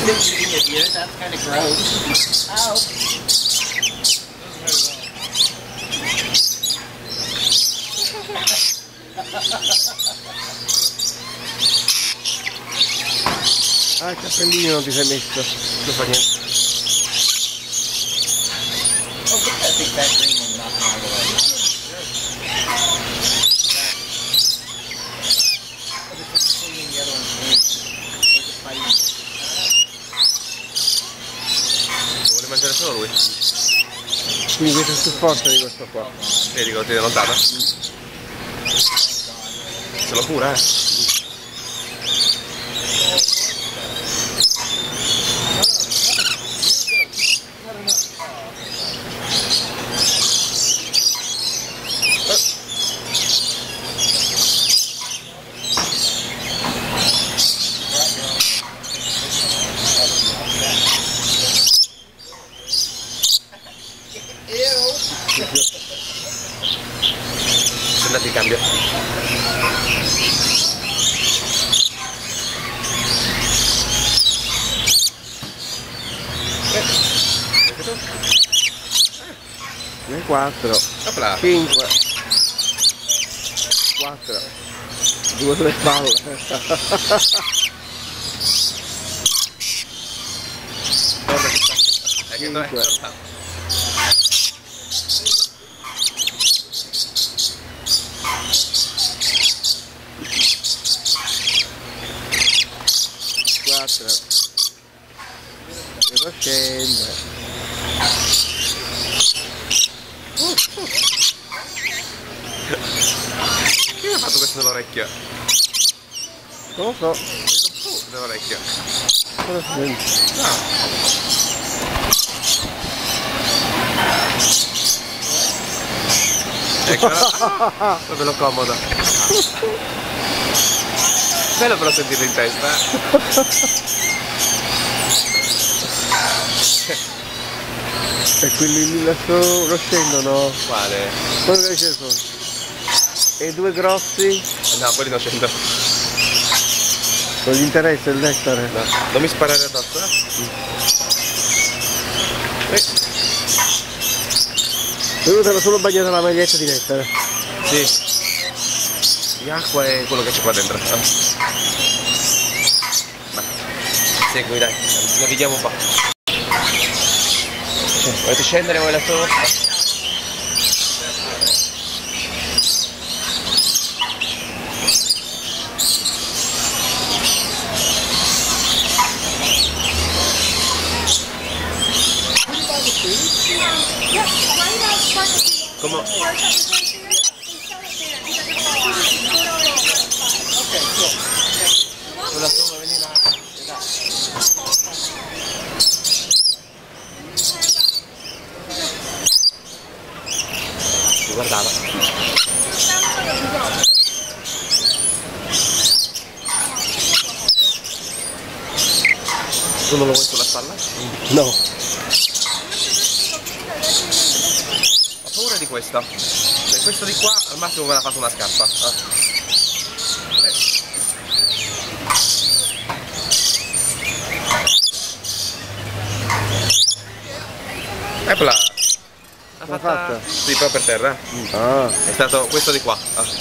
eating a deer? That's kind of gross. Ow. Ah, il cappellino non ti sei messo. Non fa niente. Oh, look at that big fat green one knocking all the way. Lo vuole mangiare solo lui. Quindi questo è più forte di questo qua. Vedi che lo tiene lontano? Se lo cura, Se andate in cambio. Ne 4, 5, 4, 2 sulle spalle. Devo scendere. Chi mi ha fatto questo nell'orecchio? Non lo so. Nell'orecchio. Cosa senti? No. Eccola. Bello comodo. Bello però sentirlo in testa. E quelli lì lassù lo scendono? Quale? Quello che ci sono. E i due grossi? No, quelli non scendono. Non gli interessa il nettare? No. Non mi sparare addosso, Venuta solo bagnata la maglietta di nettare. Sì. Di acqua è quello che c'è qua dentro. Segui dai, navighiamo un po'. Volete scendere voi lassù? Come? Guardava. Tu non lo vuoi sulla spalla? No. Ho paura di questo. Cioè, questo di qua al massimo me l'ha fatto una scarpa. Eccola. L'ha fatta? Sì, però per terra. Ah. È stato questo di qua.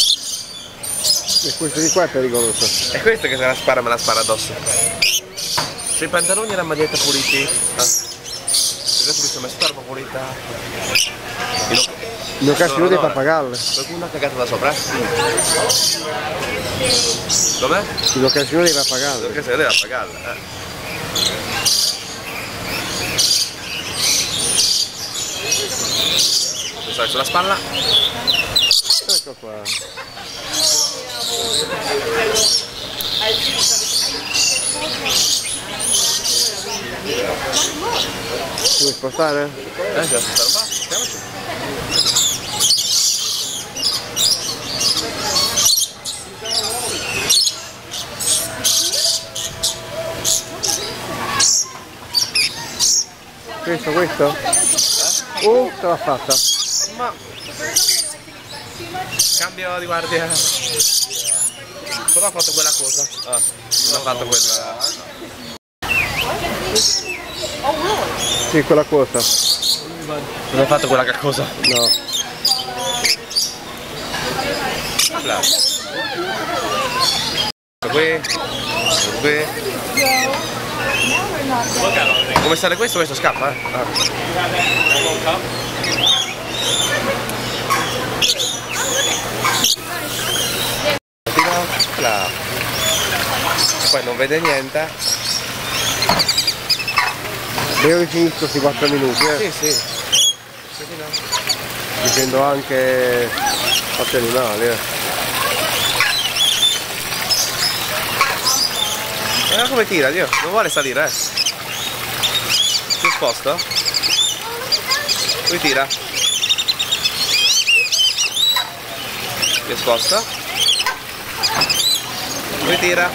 E questo di qua è pericoloso. È questo che se la spara me la spara addosso. Sui pantaloni e la maglietta puliti. Adesso mi sono messo roba pulita. In occasione dei pappagalli. Qualcuno ha cagato da sopra? Com'è? In occasione dei pappagalli. In occasione dei pappagalli, sulla spalla. Ecco qua. Ti vuoi spostare? Devo spostare un po'. Stiamoci. Questo? Ce l'ha fatta. Ma cambio di guardia. Però ha fatto quella cosa. Non ha fatto quella. Sì, quella cosa. Non hai fatto quella caccosa? No. Là. Qui. Come sale questo? Questo scappa, eh? Ah. Là. Poi non vede niente. Devo finire questi 4 minuti, Sì, sì. Dicendo anche fatti animali, Guarda come tira, Dio, non vuole salire, eh. Si sposta? Lui tira. Si sposta. Lui tira.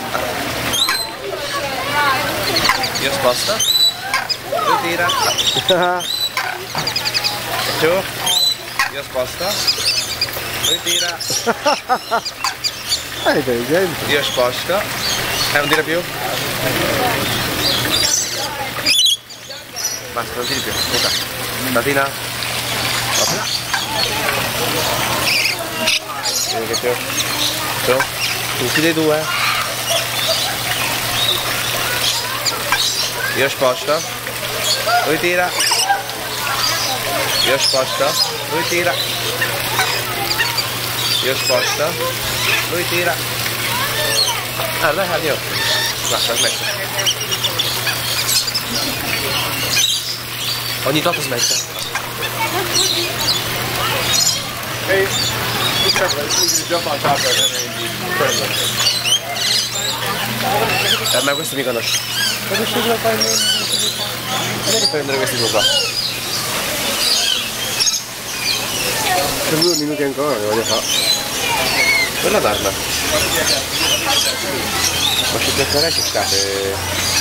Io sposta. Lui tira. Giù. Io sposta. Lui tira. intelligente. Io sposto. Non tira più. Basta, non tiri più. Scusa. Statina. Vedi che più. Giù. Tutti dei due. Io sposto. Lui tira. Io sposto. Lui tira. Io sposto. Lui tira. Ah, dai, addio. Basta, smette. Ogni tanto smette. Ma questo mi conosce. Devi prendere questi due qua. C'è 2 minuti ancora che voglio fare. Quella d'arma. Ma ci piacerà che scate.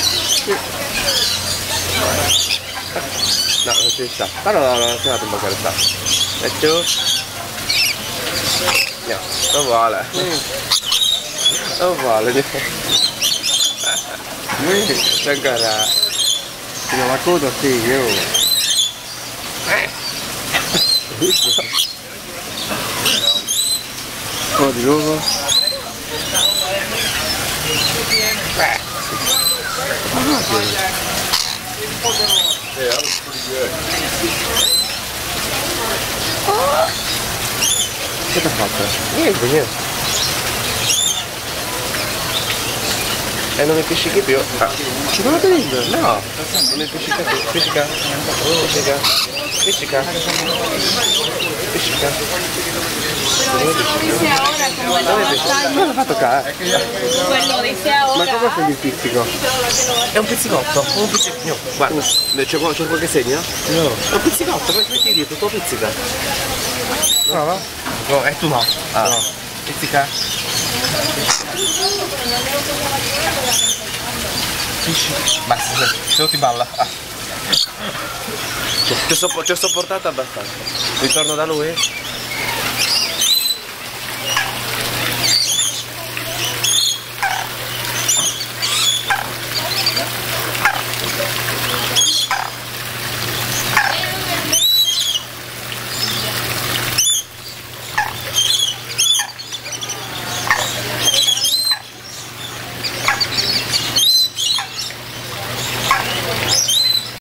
No, non ci sta. Ma no, non c'è un po' che sta. E tu? No, non vuole. Non vuole. C'è ancora. Fino alla coda sì, io. Un po' di uovo. Che ti ha fatto? Niente. E non mi piscichi più. Ah. Ci sono tenendo? No, non mi piscica più. Piscica. Piscica. Piscica. Piscica. Dice ahora como el Non l'ha fatto toccare. Quello dice ahora. Ma come sei il pizzico? È un pizzicotto. Un pizzicotto. Guarda, c'è qualche segno? No. È un pizzicotto, poi metti dietro, tutto pizzica. Prova? No, e tu no. Ah. No. Pizzica. Basta, se no ti balla. Ti ho sopportato abbastanza. Ritorno da lui?